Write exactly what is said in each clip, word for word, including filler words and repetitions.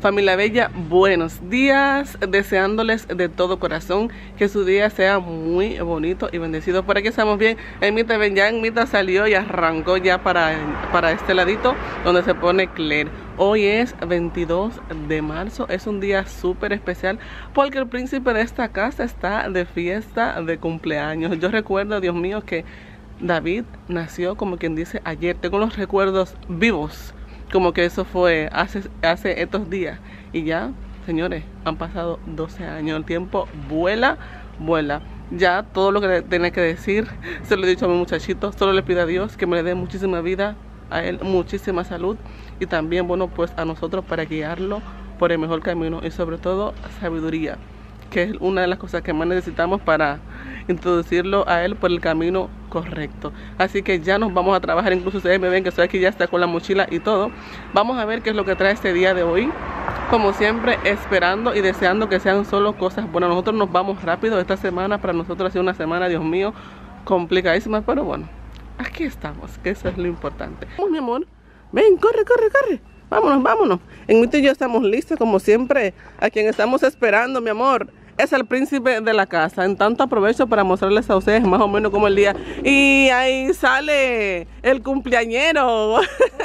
Familia bella, buenos días, deseándoles de todo corazón que su día sea muy bonito y bendecido. Por aquí estamos bien. Emita, ven, ya Emita salió y arrancó ya para, para este ladito donde se pone Claire. Hoy es veintidós de marzo, es un día súper especial porque el príncipe de esta casa está de fiesta de cumpleaños. Yo recuerdo, Dios mío, que David nació, como quien dice, ayer. Tengo los recuerdos vivos, como que eso fue hace, hace estos días. Y ya, señores, han pasado doce años. El tiempo vuela, vuela. Ya todo lo que tenía que decir se lo he dicho a mi muchachito. Solo le pido a Dios que me le dé muchísima vida, a él muchísima salud, y también, bueno, pues a nosotros para guiarlo por el mejor camino, y sobre todo sabiduría, que es una de las cosas que más necesitamos para introducirlo a él por el camino correcto. Así que ya nos vamos a trabajar. Incluso ustedes me ven que estoy aquí, ya está con la mochila y todo. Vamos a ver qué es lo que trae este día de hoy, como siempre esperando y deseando que sean solo cosas buenas. Nosotros nos vamos rápido. Esta semana para nosotros ha sido una semana, Dios mío, complicadísima, pero bueno, aquí estamos, que eso es lo importante. Vamos, mi amor, ven, corre, corre, corre. Vámonos, vámonos. Emita y yo estamos listos, como siempre. A quien estamos esperando, mi amor, es el príncipe de la casa. En tanto aprovecho para mostrarles a ustedes más o menos como el día. Y ahí sale el cumpleañero.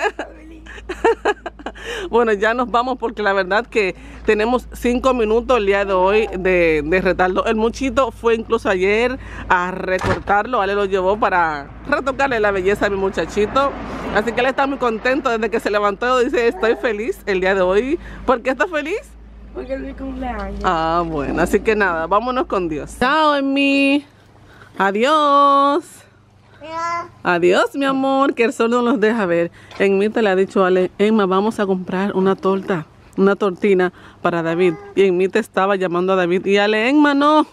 Bueno, ya nos vamos porque la verdad que tenemos cinco minutos el día de hoy de, de retardo. El muchito fue incluso ayer a recortarlo. Ale lo llevó para retocarle la belleza a mi muchachito. Así que él está muy contento desde que se levantó. Dice, estoy feliz el día de hoy. ¿Por qué estás feliz? Porque es mi cumpleaños. Ah, bueno, así que nada, vámonos con Dios. Chao, Emmy. Adiós. Adiós, mi amor, que el sol no nos deja ver. Emita le ha dicho a Ale, Emma, vamos a comprar una torta, una tortina para David. Y Emita estaba llamando a David y Ale, Emma, no.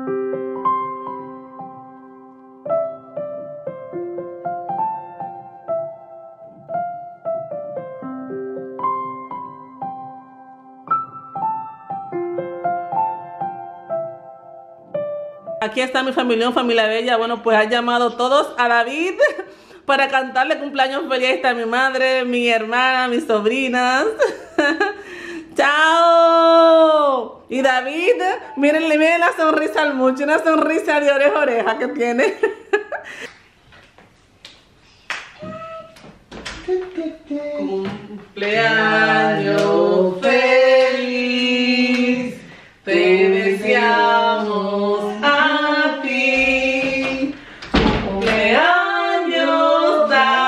Aquí está mi familia, familia bella. Bueno, pues ha llamado todos a David para cantarle cumpleaños feliz a mi madre, mi hermana, mis sobrinas. ¡Chao! Y David, mírenle, miren la sonrisa al mucho, una sonrisa de oreja a oreja que tiene. Cumpleaños feliz, te deseamos a ti. Cumpleaños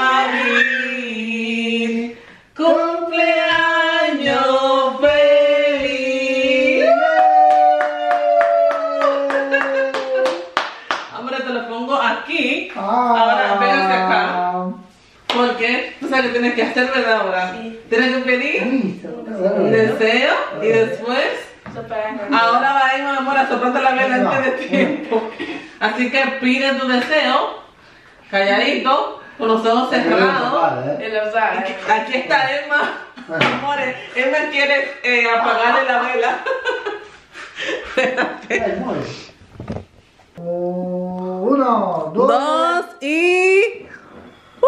David, cumpleaños feliz. Hombre, te lo pongo aquí. Ahora véngase acá. ¿Por qué? Tú sabes que tienes que hacer, ¿verdad? Ahora sí. Tienes que pedir un deseo y después ahora va a ir, mi amor, a soplarte la vela antes de tiempo. Así que pide tu deseo calladito, con los ojos cerrados. Aquí está Emma. Amores, Emma quiere eh, apagarle la vela. Uno, dos, dos y... ¡Uh!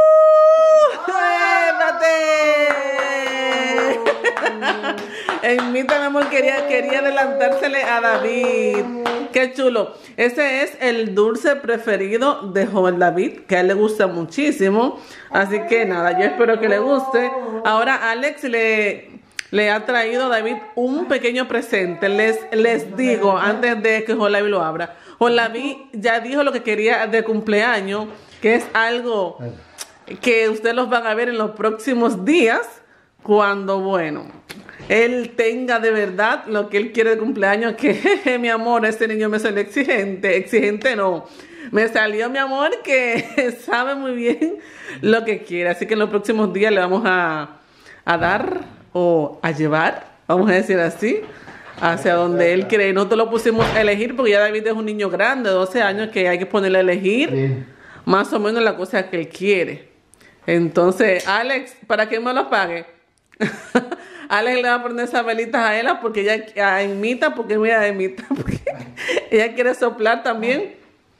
Emita, mi amor, quería, quería adelantársele a David. Qué chulo. Ese es el dulce preferido de joven David, que a él le gusta muchísimo. Así que nada, yo espero que le guste. Ahora Alex le, le ha traído a David un pequeño presente. Les, les digo, antes de que Jolavi lo abra, Jolavi ya dijo lo que quería de cumpleaños, que es algo que ustedes los van a ver en los próximos días, cuando, bueno, él tenga de verdad lo que él quiere de cumpleaños. Que jeje, mi amor, este niño me salió exigente, exigente no, me salió, mi amor, que sabe muy bien lo que quiere. Así que en los próximos días le vamos a, a dar o a llevar, vamos a decir así, hacia donde él quiere. No te lo pusimos a elegir porque ya David es un niño grande, de doce años, que hay que ponerle a elegir sí, más o menos la cosa que él quiere. Entonces, Alex, ¿para que me lo pague? Alex le va a poner esas velitas a ella porque ella a Emita, porque mira a Emita, porque ella quiere soplar también.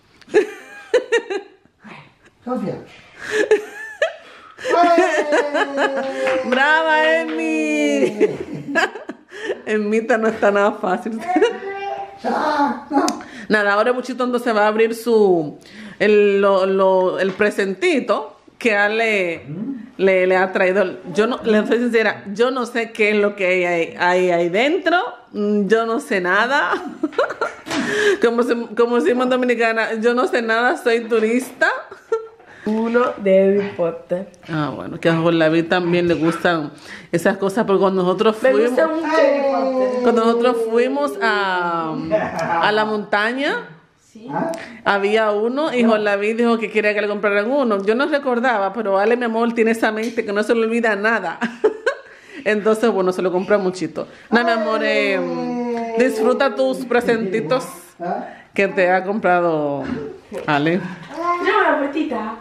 Sofía. ¡Brava, Emi! En Mita no está nada fácil. Nada, ahora Muchito entonces va a abrir su el, lo, lo, el presentito que Ale le, le ha traído. Yo no, le soy sincera, yo no sé qué es lo que hay ahí, hay ahí dentro. Yo no sé nada. Como, como decimos en Dominicana, yo no sé nada, soy turista. Uno de Harry Potter. Ah, bueno, que a David también le gustan esas cosas, porque cuando nosotros Me fuimos, gusta mucho Harry Potter. cuando nosotros fuimos a, a la montaña, Sí. había uno y Juan David dijo que quería que le compraran uno. Yo no recordaba, pero Ale, mi amor, tiene esa mente que no se le olvida nada. Entonces, bueno, se lo compra Muchito. Nada, mi amor, eh, disfruta tus presentitos que te ha comprado Ale. No, una puertita.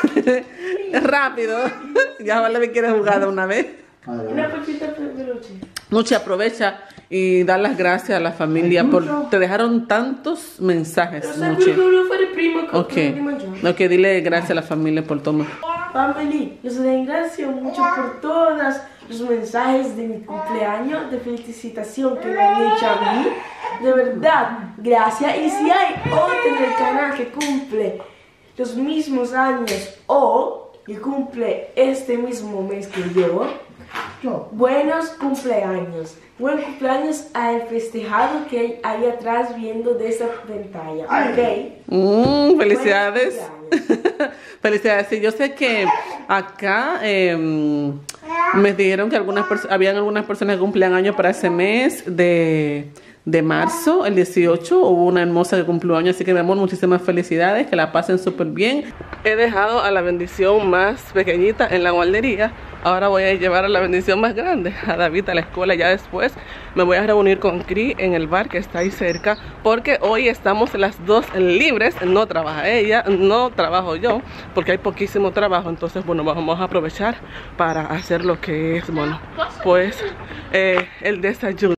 Rápido. Ya Vale me quiere jugar de una vez. Una puertita peluche. Mucha aprovecha y dar las gracias a la familia por te dejaron tantos mensajes. Lo sai Muchi. perché volevo fare prima con Ok, di mangiare. ok, dile gracias a la familia por todo. Family, los agradezco mucho por todos los mensajes de mi cumpleaños, de felicitación que me han hecho a mí. De verdad, gracias. Y si hay otro en el canal que cumple los mismos años o que cumple este mismo mes que yo, buenos cumpleaños. Buen cumpleaños al festejado que hay ahí atrás viendo de esa pantalla. ¿Ok? Mm, felicidades. Buen Felicidades. Sí, yo sé que acá eh, me dijeron que algunas habían algunas personas que cumplían años para ese mes de, de marzo, el dieciocho. Hubo una hermosa que cumplió años, así que mi amor, muchísimas felicidades, que la pasen súper bien. He dejado a la bendición más pequeñita en la guardería. Ahora voy a llevar a la bendición más grande, a David, a la escuela. Ya después me voy a reunir con Cri en el bar que está ahí cerca, porque hoy estamos las dos libres. No trabaja ella, no trabajo yo, porque hay poquísimo trabajo. Entonces, bueno, vamos a aprovechar para hacer lo que es, bueno, pues eh, el desayuno.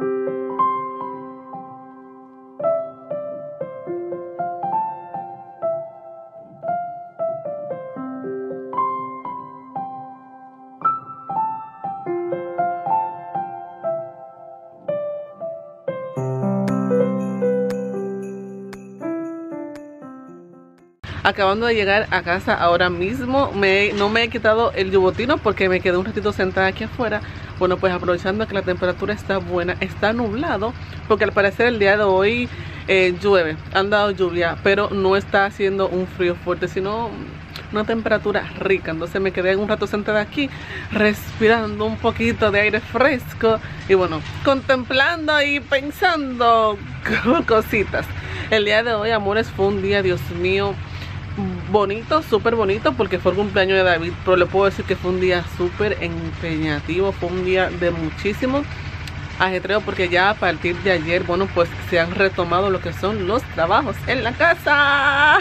Acabando de llegar a casa ahora mismo, me, no me he quitado el yubotino porque me quedé un ratito sentada aquí afuera. Bueno, pues aprovechando que la temperatura está buena, está nublado, porque al parecer el día de hoy eh, llueve, han dado lluvia, pero no está haciendo un frío fuerte, sino una temperatura rica. Entonces me quedé un rato sentada aquí, respirando un poquito de aire fresco y bueno, contemplando y pensando cositas. El día de hoy, amores, fue un día, Dios mío, bonito, súper bonito, porque fue el cumpleaños de David, pero le puedo decir que fue un día súper empeñativo, fue un día de muchísimo ajetreo, porque ya a partir de ayer, bueno, pues se han retomado lo que son los trabajos en la casa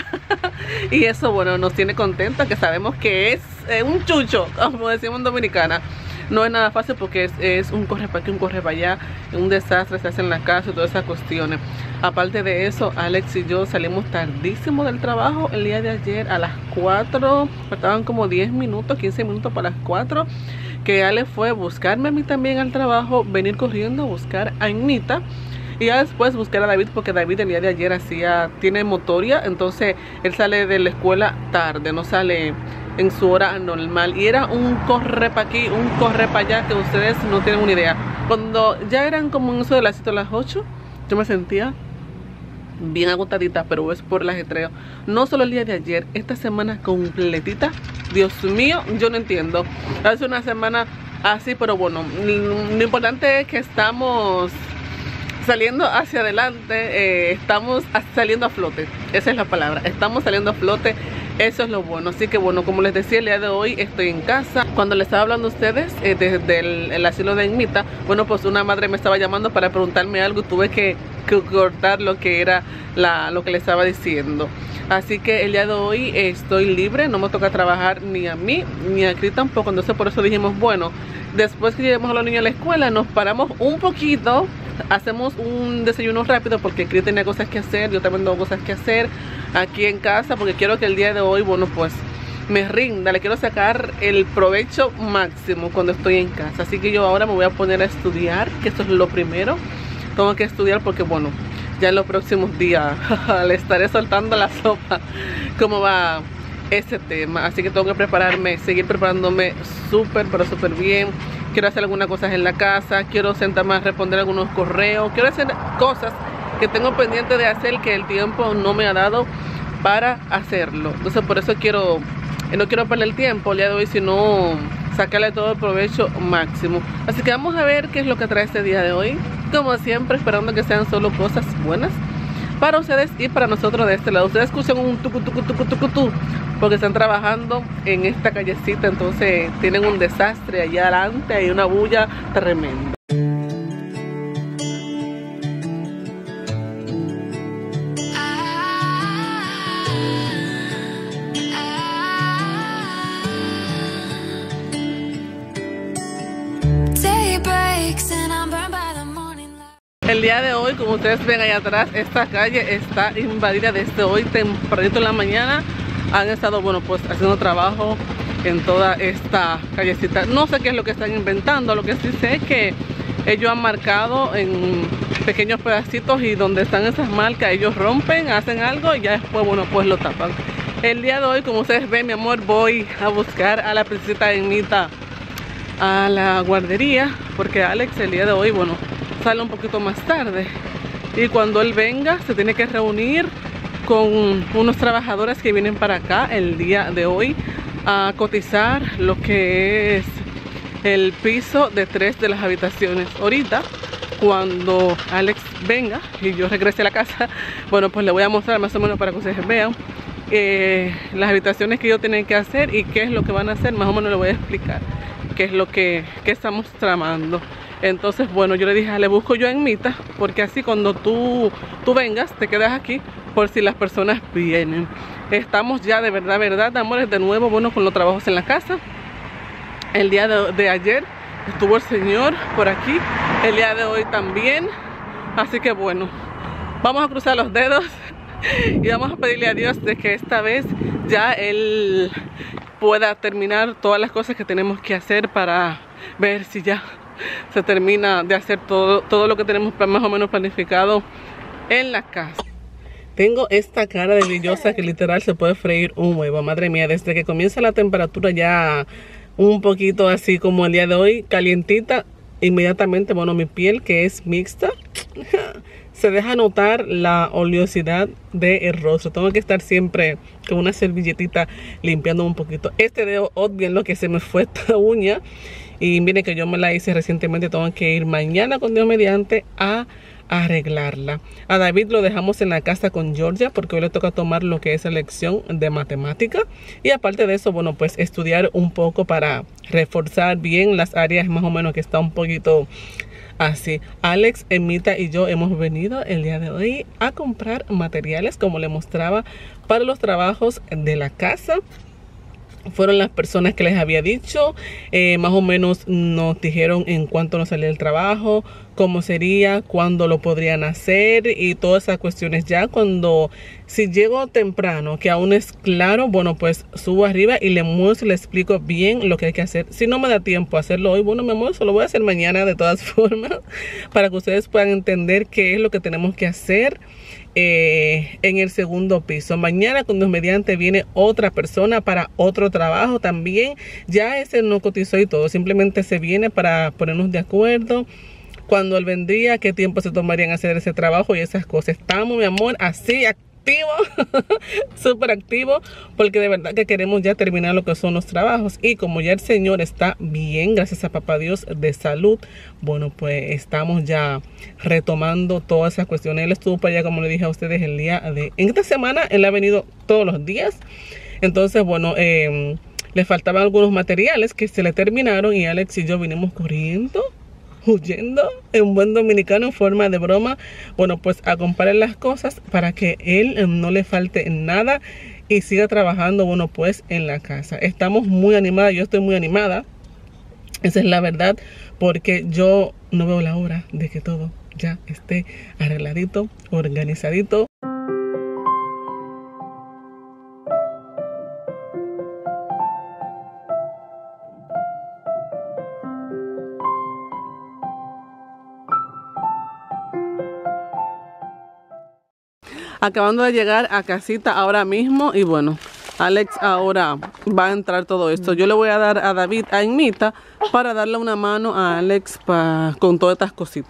y eso, bueno, nos tiene contentos, que sabemos que es eh, un chucho, como decimos en Dominicana. No es nada fácil porque es, es un corre para aquí, un corre para allá, un desastre se hace en la casa y todas esas cuestiones. Aparte de eso, Alex y yo salimos tardísimo del trabajo el día de ayer a las cuatro, faltaban como diez minutos, quince minutos para las cuatro, que Alex fue a buscarme a mí también al trabajo, venir corriendo a buscar a Anita y ya después buscar a David, porque David el día de ayer hacía, tiene motoria, entonces él sale de la escuela tarde, no sale en su hora normal, y era un corre para aquí, un corre para allá, que ustedes no tienen una idea. Cuando ya eran como en eso de las siete a las ocho, yo me sentía bien agotadita, pero es por el ajetreo. No solo el día de ayer, esta semana completita, Dios mío, yo no entiendo. Hace una semana así, pero bueno, lo importante es que estamos saliendo hacia adelante, eh, estamos saliendo a flote, esa es la palabra, estamos saliendo a flote, eso es lo bueno. Así que bueno, como les decía, el día de hoy estoy en casa. Cuando les estaba hablando a ustedes eh, desde el, el asilo de Anita, bueno, pues una madre me estaba llamando para preguntarme algo y tuve que, que cortar lo que era la, lo que le estaba diciendo. Así que el día de hoy estoy libre, no me toca trabajar ni a mí ni a Cris tampoco. Entonces por eso dijimos, bueno, después que llevemos a los niños a la escuela, nos paramos un poquito, hacemos un desayuno rápido, porque Cris tenía cosas que hacer, yo también tengo cosas que hacer aquí en casa, porque quiero que el día de hoy, bueno, pues me rinda, le quiero sacar el provecho máximo cuando estoy en casa. Así que yo ahora me voy a poner a estudiar, que eso es lo primero. Tengo que estudiar porque bueno, ya en los próximos días le estaré soltando la sopa cómo va ese tema. Así que tengo que prepararme, seguir preparándome súper, pero súper bien. Quiero hacer algunas cosas en la casa, quiero sentarme a responder algunos correos, quiero hacer cosas que tengo pendiente de hacer que el tiempo no me ha dado para hacerlo. Entonces por eso quiero, no quiero perder el tiempo el día de hoy, sino sacarle todo el provecho máximo. Así que vamos a ver qué es lo que trae este día de hoy. Como siempre, esperando que sean solo cosas buenas para ustedes y para nosotros de este lado. Ustedes escuchan un tucu tucu tucu tucu tu porque están trabajando en esta callecita, entonces tienen un desastre allá adelante, hay una bulla tremenda. El día de hoy, como ustedes ven allá atrás, esta calle está invadida desde hoy tempranito en la mañana. Han estado, bueno, pues haciendo trabajo en toda esta callecita. No sé qué es lo que están inventando, lo que sí sé es que ellos han marcado en pequeños pedacitos y donde están esas marcas ellos rompen, hacen algo y ya después, bueno, pues lo tapan. El día de hoy, como ustedes ven, mi amor, voy a buscar a la princesita Emita a la guardería, porque Alex el día de hoy, bueno, sale un poquito más tarde y cuando él venga se tiene que reunir con unos trabajadores que vienen para acá el día de hoy a cotizar lo que es el piso de tres de las habitaciones. Ahorita cuando Alex venga y yo regrese a la casa, bueno, pues le voy a mostrar más o menos para que ustedes vean eh, las habitaciones que ellos tienen que hacer y qué es lo que van a hacer. Más o menos le voy a explicar qué es lo que, que estamos tramando. Entonces, bueno, yo le dije, le busco yo a Emita, porque así cuando tú, tú vengas, te quedas aquí por si las personas vienen. Estamos ya de verdad, verdad, amores, de nuevo, bueno, con los trabajos en la casa. El día de, de ayer estuvo el señor por aquí, el día de hoy también. Así que bueno, vamos a cruzar los dedos y vamos a pedirle a Dios de que esta vez ya él pueda terminar todas las cosas que tenemos que hacer para ver si ya se termina de hacer todo, todo lo que tenemos más o menos planificado en la casa. Tengo esta cara de brillosa que literal se puede freír un huevo, madre mía. Desde que comienza la temperatura ya un poquito así como el día de hoy, calientita, inmediatamente, bueno, mi piel que es mixta, se deja notar la oleosidad del rostro. Tengo que estar siempre con una servilletita limpiando un poquito. Este dedo, obvien lo que se me fue esta uña. Y miren que yo me la hice recientemente, tengo que ir mañana con Dios mediante a arreglarla. A David lo dejamos en la casa con Georgia porque hoy le toca tomar lo que es la lección de matemática. Y aparte de eso, bueno, pues estudiar un poco para reforzar bien las áreas más o menos que está un poquito así. Alex, Emita y yo hemos venido el día de hoy a comprar materiales, como le mostraba, para los trabajos de la casa. Fueron las personas que les había dicho, eh, más o menos nos dijeron en cuánto nos salía el trabajo, cómo sería, cuándo lo podrían hacer y todas esas cuestiones. Ya cuando, si llego temprano, que aún es claro, bueno, pues subo arriba y le muestro, le explico bien lo que hay que hacer. Si no me da tiempo a hacerlo hoy, bueno, mi amor, eso lo voy a hacer mañana de todas formas, para que ustedes puedan entender qué es lo que tenemos que hacer. Eh, en el segundo piso. Mañana con Dios mediante viene otra persona para otro trabajo también. Ya ese no cotizó y todo, simplemente se viene para ponernos de acuerdo cuando él vendría, qué tiempo se tomaría en hacer ese trabajo y esas cosas. Estamos, mi amor, así activo, súper activo, porque de verdad que queremos ya terminar lo que son los trabajos. Y como ya el señor está bien, gracias a papá Dios, de salud, bueno, pues estamos ya retomando todas esas cuestiones. Él estuvo para allá, como le dije a ustedes, el día de... En esta semana él ha venido todos los días. Entonces, bueno, eh, le faltaban algunos materiales que se le terminaron y Alex y yo vinimos corriendo, huyendo en buen dominicano, en forma de broma, bueno, pues a comprar las cosas para que él no le falte nada y siga trabajando, bueno, pues en la casa. Estamos muy animadas, yo estoy muy animada, esa es la verdad, porque yo no veo la hora de que todo ya esté arregladito, organizadito. acabando de llegar a casita ahora mismo. Y bueno, Alex ahora va a entrar todo esto. Yo le voy a dar a David, a Inmita, para darle una mano a Alex pa, con todas estas cositas.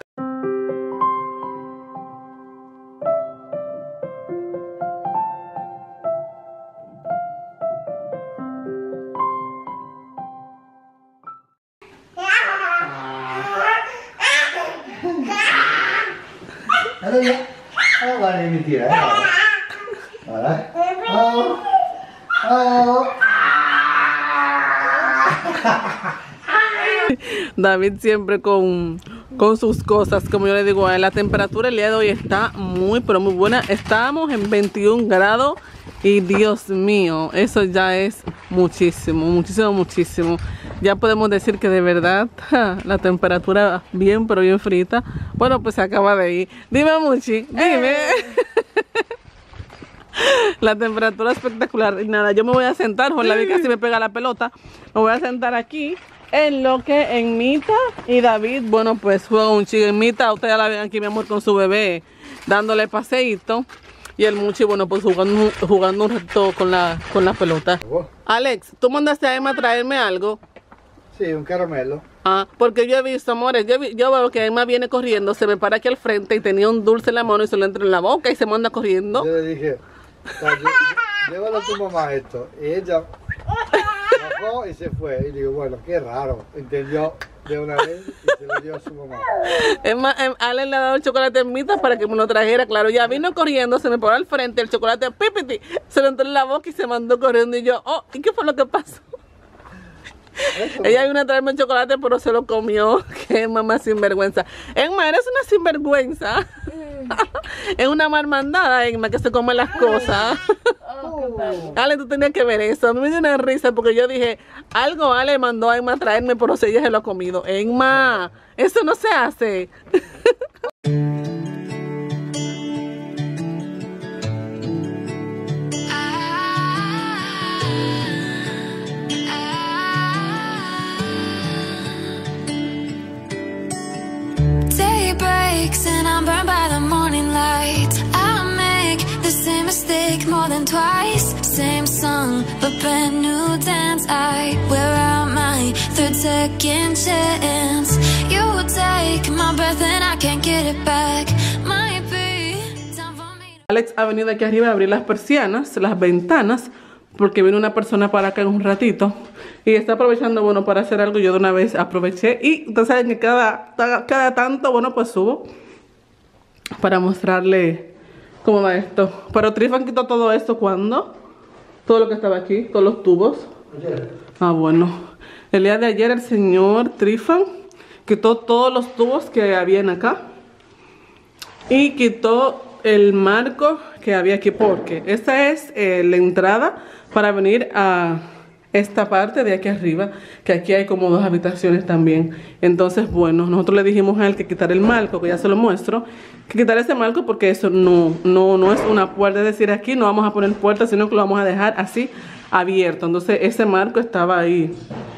Ada ya? Oh, vale, mentira, ¿eh? Ahora. Oh. Oh. David siempre con, con sus cosas, como yo le digo a él. La temperatura el día de hoy está muy, pero muy buena. Estamos en veintiún grados y Dios mío, eso ya es muchísimo, muchísimo, muchísimo. Ya podemos decir que de verdad la temperatura bien, pero bien frita. Bueno, pues se acaba de ir. Dime, Muchi, dime. La temperatura espectacular. Y nada, yo me voy a sentar, Juan David casi me pega la pelota. Me voy a sentar aquí en lo que Enmita y David, bueno, pues juegan un chico. Enmita, ustedes la ven aquí, mi amor, con su bebé, dándole paseíto. Y el Muchi, bueno, pues jugando, jugando un rato con la, con la pelota. Alex, ¿tú mandaste a Emma a traerme algo? Sí, un caramelo. Ah, porque yo he visto, amores, yo, yo veo que Emma viene corriendo, se me para aquí al frente y tenía un dulce en la mano y se lo entra en la boca y se manda corriendo. Yo le dije, llévalo a tu mamá esto. Y ella bajó y se fue. Y digo, bueno, qué raro. Entendió de una vez y se lo dio a su mamá. Emma, em, Alex le ha dado el chocolate a Emmita para que me lo trajera, claro. Ya vino corriendo, se me paró al frente, el chocolate, pipiti, se lo entró en la boca y se mandó corriendo. Y yo, oh, ¿y qué fue lo que pasó? Eso. Ella vino a traerme el chocolate, pero se lo comió. Qué mamá sinvergüenza. Emma, eres una sinvergüenza. Mm. Es una marmandada, Emma, que se come las cosas. Oh, Ale, tú tenías que ver eso. A mí me dio una risa porque yo dije, algo Ale mandó a Emma a traerme, pero si ella se lo ha comido. Emma, eso no se hace. And I'm burned by the morning light. I make the same mistake more than twice. Same song, but brand new dance. I wear out my third second chance. You take my breath and I can't get it back. Might be time for me. Alex ha venido aquí arriba a abrir las persianas, las ventanas, porque viene una persona para acá en un ratito y está aprovechando, bueno, para hacer algo. Yo de una vez aproveché y ustedes saben que cada, cada tanto, bueno, pues subo para mostrarle cómo va esto. Pero Trifan quitó todo esto, ¿cuándo? Todo lo que estaba aquí, todos los tubos. Ayer. Ah, bueno. El día de ayer el señor Trifan quitó todos los tubos que habían acá y quitó el marco que había aquí, porque esta es eh, la entrada para venir a esta parte de aquí arriba, que aquí hay como dos habitaciones también. Entonces, bueno, nosotros le dijimos a él que quitar el marco, que ya se lo muestro, que quitar ese marco porque eso no, no, no es una puerta. Es decir, aquí no vamos a poner puerta, sino que lo vamos a dejar así abierto. Entonces ese marco estaba ahí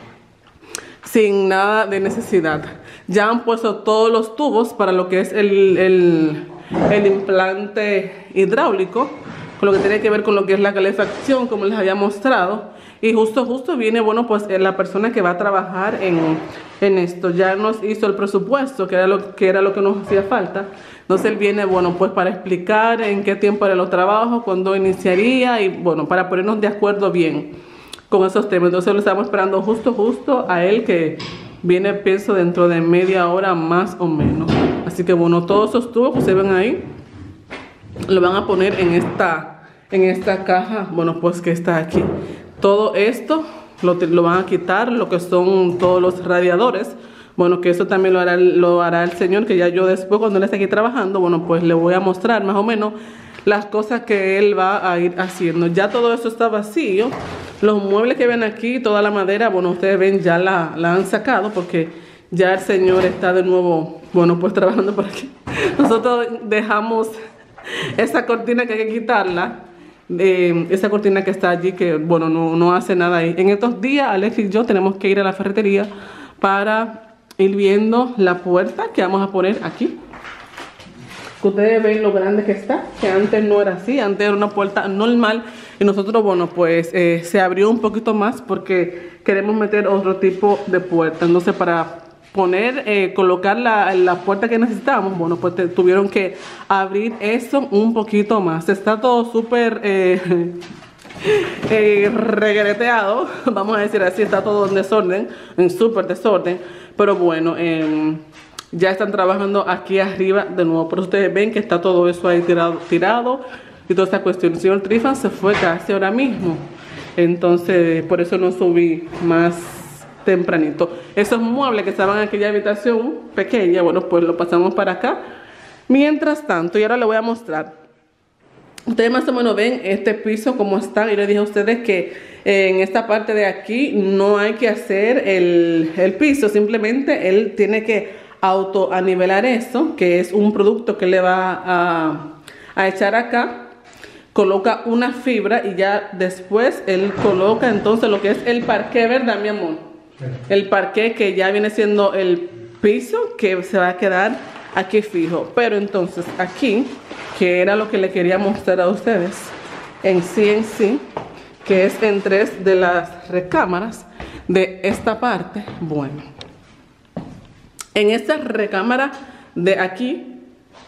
sin nada de necesidad. Ya han puesto todos los tubos para lo que es el, el, el implante hidráulico, con lo que tiene que ver con lo que es la calefacción, como les había mostrado. Y justo, justo viene, bueno, pues la persona que va a trabajar en, en esto. Ya nos hizo el presupuesto, que era, lo, que era lo que nos hacía falta. Entonces él viene, bueno, pues para explicar en qué tiempo eran los trabajos, cuándo iniciaría y, bueno, para ponernos de acuerdo bien con esos temas. Entonces lo estamos esperando justo, justo a él, que viene, pienso, dentro de media hora más o menos. Así que, bueno, todos esos tubos que se ven ahí, lo van a poner en esta, en esta caja, bueno, pues que está aquí. Todo esto lo, lo van a quitar, lo que son todos los radiadores. Bueno, que eso también lo hará, lo hará el señor, que ya yo después, cuando él esté aquí trabajando, bueno, pues le voy a mostrar más o menos las cosas que él va a ir haciendo. Ya todo eso está vacío. Los muebles que ven aquí, toda la madera, bueno, ustedes ven, ya la, la han sacado porque ya el señor está de nuevo, bueno, pues trabajando por aquí. Nosotros dejamos esa cortina que hay que quitarla. Eh, esa cortina que está allí, que bueno, no, no hace nada ahí. En estos días Alex y yo tenemos que ir a la ferretería para ir viendo la puerta que vamos a poner aquí Ustedes ven lo grande que está, que antes no era así, antes era una puerta normal y nosotros, bueno, pues eh, se abrió un poquito más porque queremos meter otro tipo de puerta. Entonces, para poner, eh, colocar la, la puerta que necesitamos, bueno, pues te, tuvieron que abrir eso un poquito más. Está todo súper eh, eh, regreteado, vamos a decir así, está todo en desorden, en súper desorden, pero bueno, eh, ya están trabajando aquí arriba de nuevo. Pero ustedes ven que está todo eso ahí tirado, tirado y toda esta cuestión. El señor Trifan se fue casi ahora mismo, entonces por eso no subí más tempranito. Esos muebles que estaban en aquella habitación pequeña, bueno, pues lo pasamos para acá. Mientras tanto, y ahora les voy a mostrar. Ustedes más o menos ven este piso como está. Y les dije a ustedes que en esta parte de aquí no hay que hacer el, el piso. Simplemente él tiene que auto anivelar eso, que es un producto que le va a, a echar acá. Coloca una fibra y ya después él coloca entonces lo que es el parqué, ¿verdad, mi amor? El parqué, que ya viene siendo el piso que se va a quedar aquí fijo. Pero entonces aquí, que era lo que le quería mostrar a ustedes en sí en sí, que es en tres de las recámaras de esta parte. Bueno, en esta recámara de aquí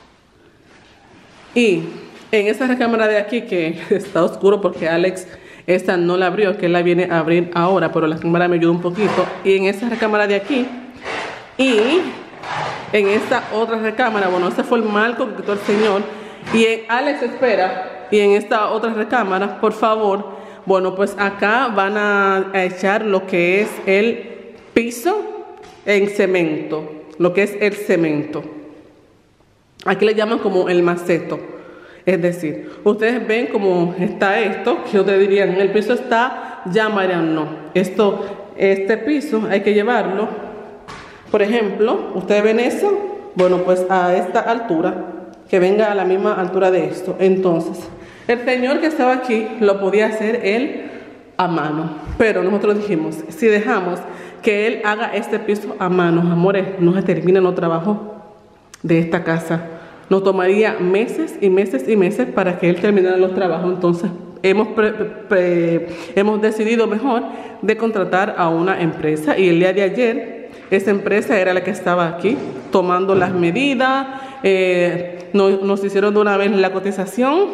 y en esta recámara de aquí, que está oscuro porque Alex esta no la abrió, que él la viene a abrir ahora, pero la cámara me ayuda un poquito. Y en esta recámara de aquí y en esta otra recámara, bueno, ese fue el marco que quitó el señor. Y en Alex espera, y en esta otra recámara, por favor, bueno, pues acá van a, a echar lo que es el piso en cemento, lo que es el cemento. Aquí le llaman como el maceto. Es decir, ustedes ven cómo está esto, que ustedes dirían, el piso está ya, Marian, no. Esto, este piso hay que llevarlo, por ejemplo, ustedes ven eso, bueno, pues a esta altura, que venga a la misma altura de esto. Entonces, el señor que estaba aquí lo podía hacer él a mano, pero nosotros dijimos, si dejamos que él haga este piso a mano, amores, no se terminan los trabajos de esta casa. Nos tomaría meses y meses y meses para que él terminara los trabajos. Entonces hemos, pre, pre, hemos decidido mejor de contratar a una empresa. Y el día de ayer esa empresa era la que estaba aquí tomando las medidas. Eh, nos, nos hicieron de una vez la cotización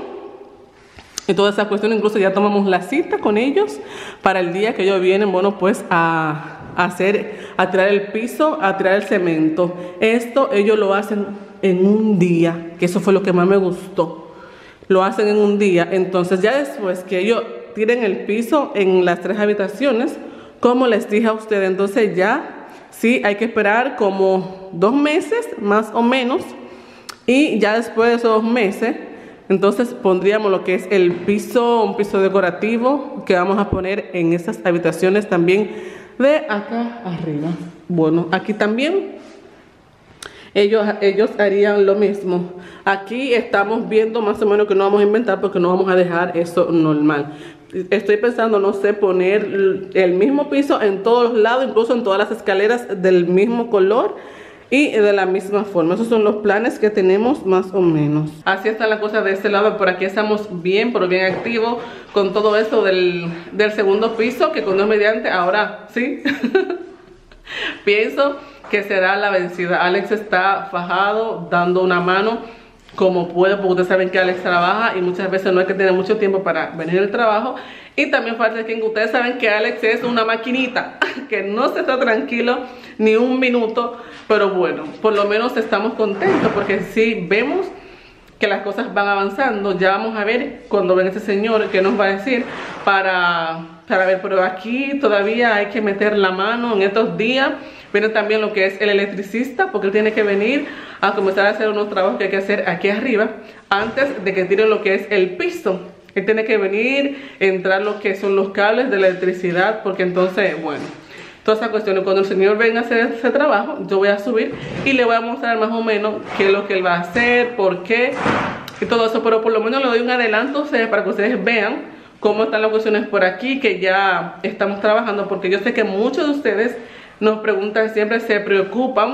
y toda esa cuestión. Incluso ya tomamos la cita con ellos para el día que ellos vienen, bueno, pues a, a hacer, a tirar el piso, a tirar el cemento. Esto ellos lo hacen en un día, que eso fue lo que más me gustó. Lo hacen en un día. Entonces ya después que ellos tiren el piso en las tres habitaciones, como les dije a ustedes, entonces ya sí hay que esperar como dos meses más o menos. Y ya después de esos dos meses, entonces pondríamos lo que es el piso, un piso decorativo que vamos a poner en esas habitaciones también de acá arriba. Bueno, aquí también Ellos, ellos harían lo mismo. Aquí estamos viendo más o menos que no vamos a inventar, porque no vamos a dejar eso normal. Estoy pensando, no sé, poner el mismo piso en todos los lados, incluso en todas las escaleras del mismo color y de la misma forma. Esos son los planes que tenemos más o menos. Así está la cosa de este lado. Por aquí estamos bien, pero bien activos con todo esto del, del segundo piso, que con Dios mediante, ahora sí. Pienso que será la vencida. Alex está fajado, dando una mano como puede, porque ustedes saben que Alex trabaja y muchas veces no hay que tener mucho tiempo para venir al trabajo. Y también falta que ustedes saben que Alex es una maquinita, que no se está tranquilo ni un minuto. Pero bueno, por lo menos estamos contentos, porque sí vemos que las cosas van avanzando. Ya vamos a ver cuando venga ese señor qué nos va a decir para, para ver. Pero aquí todavía hay que meter la mano en estos días. Viene también lo que es el electricista, porque él tiene que venir a comenzar a hacer unos trabajos que hay que hacer aquí arriba antes de que tiren lo que es el piso. Él tiene que venir, entrar lo que son los cables de la electricidad, porque entonces, bueno, todas esas cuestiones. Cuando el señor venga a hacer ese trabajo, yo voy a subir y le voy a mostrar más o menos qué es lo que él va a hacer, por qué y todo eso. Pero por lo menos le doy un adelanto, o sea, para que ustedes vean cómo están las cuestiones por aquí, que ya estamos trabajando, porque yo sé que muchos de ustedes nos preguntan siempre, se preocupan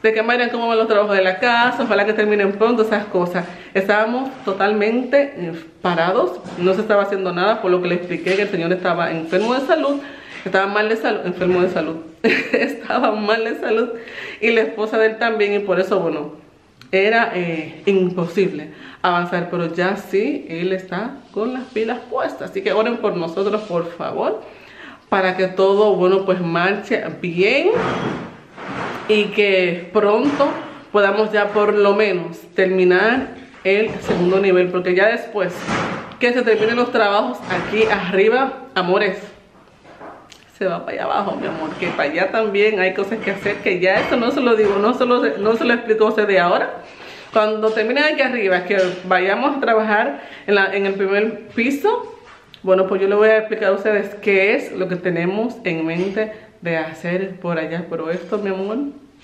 de que Marian cómo van los trabajos de la casa, ojalá que terminen pronto, esas cosas. Estábamos totalmente eh, parados, no se estaba haciendo nada, por lo que le expliqué que el señor estaba enfermo de salud, estaba mal de salud, enfermo de salud, estaba mal de salud, y la esposa de él también, y por eso, bueno, era eh, imposible avanzar, pero ya sí, él está con las pilas puestas, así que oren por nosotros, por favor, para que todo, bueno, pues marche bien, y que pronto podamos ya por lo menos terminar el segundo nivel, porque ya después que se terminen los trabajos aquí arriba, amores, se va para allá abajo, mi amor, que para allá también hay cosas que hacer, que ya eso no se lo digo, no se lo, no se lo explico a usted de ahora. Cuando terminen aquí arriba, que vayamos a trabajar en, la, en el primer piso, bueno, pues yo le voy a explicar a ustedes qué es lo que tenemos en mente de hacer por allá. Pero esto, mi amor,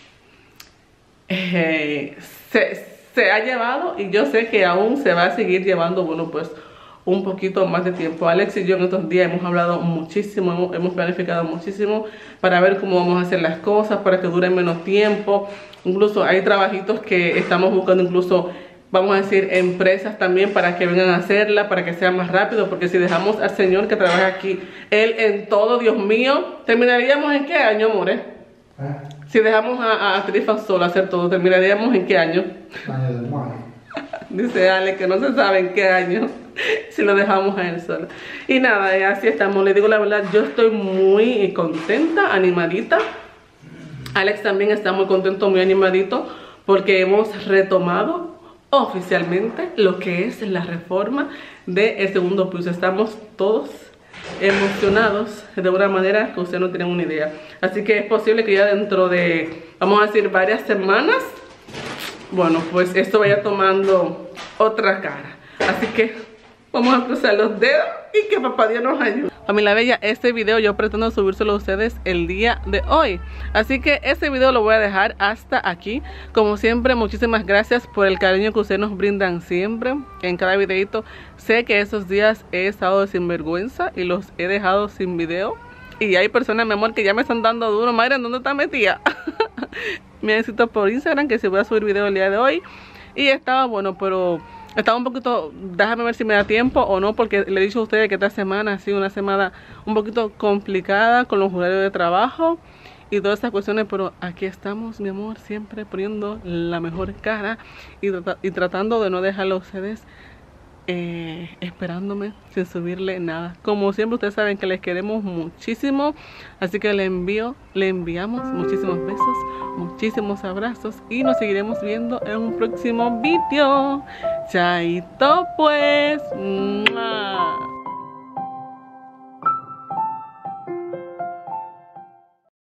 eh, se, se ha llevado, y yo sé que aún se va a seguir llevando, bueno, pues un poquito más de tiempo. Alex y yo en estos días hemos hablado muchísimo, hemos, hemos planificado muchísimo para ver cómo vamos a hacer las cosas, para que duren menos tiempo. Incluso hay trabajitos que estamos buscando, incluso vamos a decir empresas también, para que vengan a hacerla, para que sea más rápido, porque si dejamos al señor que trabaja aquí, él en todo, Dios mío, ¿terminaríamos en qué año, amores? ¿Eh? Si dejamos a, a Trifa solo hacer todo, ¿terminaríamos en qué año? Año del mar. Dice Ale que no se sabe en qué año si lo dejamos a él solo. Y nada, así estamos. Le digo la verdad, yo estoy muy contenta, animadita. Alex también está muy contento, muy animadito, porque hemos retomado oficialmente lo que es la reforma del segundo piso. Estamos todos emocionados de una manera que ustedes no tienen una idea. Así que es posible que ya dentro de, vamos a decir, varias semanas, bueno, pues esto vaya tomando otra cara. Así que vamos a cruzar los dedos y que papá Dios nos ayude. Familia bella, este video yo pretendo subírselo a ustedes el día de hoy. Así que este video lo voy a dejar hasta aquí. Como siempre, muchísimas gracias por el cariño que ustedes nos brindan siempre en cada videito. Sé que esos días he estado de sinvergüenza y los he dejado sin video. Y hay personas, mi amor, que ya me están dando duro. Madre, ¿dónde está metida? Me han escrito por Instagram que se voy a subir video el día de hoy. Y estaba bueno, pero estaba un poquito, déjame ver si me da tiempo o no, porque le he dicho a ustedes que esta semana ha sido una semana un poquito complicada con los horarios de trabajo y todas estas cuestiones, pero aquí estamos, mi amor, siempre poniendo la mejor cara y, trata, y tratando de no dejarlo a ustedes eh, esperándome sin subirle nada. Como siempre, ustedes saben que les queremos muchísimo, así que le envío, le enviamos muchísimos besos, muchísimos abrazos y nos seguiremos viendo en un próximo video. Chaito pues. ¡Mua!